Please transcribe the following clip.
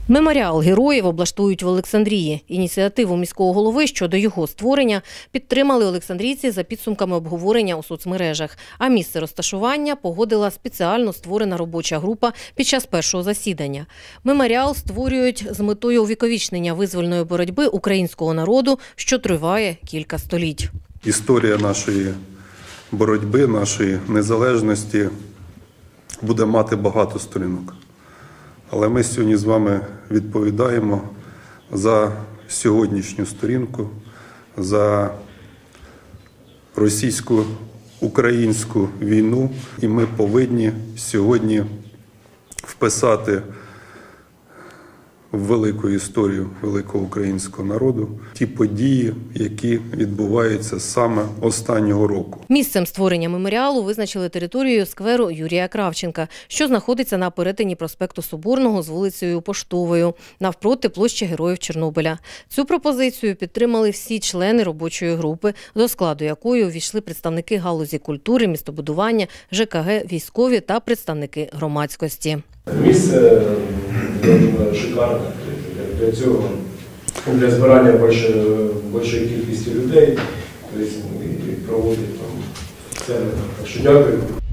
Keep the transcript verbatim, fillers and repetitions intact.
Меморіал героїв облаштують в Олександрії. Ініціативу міського голови щодо його створення підтримали олександрійці за підсумками обговорення у соцмережах. А місце розташування погодила спеціально створена робоча група під час першого засідання. Меморіал створюють з метою увіковічнення визвольної боротьби українського народу, що триває кілька століть. Історія нашої боротьби, нашої незалежності буде мати багато сторінок. Але ми сьогодні з вами відповідаємо за сьогоднішню сторінку, за російсько-українську війну. І ми повинні сьогодні вписати в велику історію великого українського народу ті події, які відбуваються саме останнього року. Місцем створення меморіалу визначили територію скверу Юрія Кравченка, що знаходиться на перетині проспекту Соборного з вулицею Поштовою, навпроти площі Героїв Чорнобиля. Цю пропозицію підтримали всі члени робочої групи, до складу якої увійшли представники галузі культури, містобудування, ЖКГ, військові та представники громадськості. Місце шикарне. Для цього, для збирання більшої кількості людей, тобто проводять там сцени. Так що дякую.